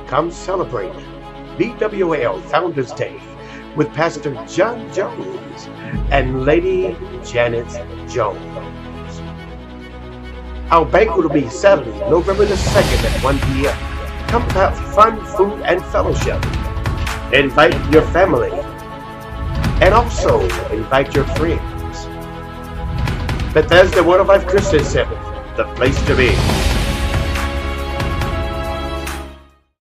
come celebrate BWOL Founders Day with Pastor John Jones and Lady Janet Jones. Our banquet will be Saturday, November the 2nd at 1 p.m. Come have fun, food, and fellowship. Invite your family. And also invite your friends. Bethesda 105 Christian Center, the place to be.